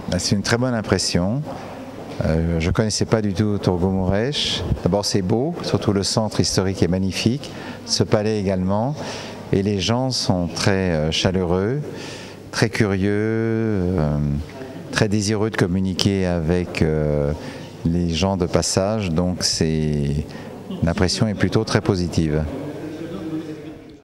C'est une très bonne impression. Je ne connaissais pas du tout Tourgumurech. D'abord c'est beau, surtout le centre historique est magnifique, ce palais également, et les gens sont très chaleureux, très curieux, très désireux de communiquer avec les gens de passage, donc l'impression est plutôt très positive.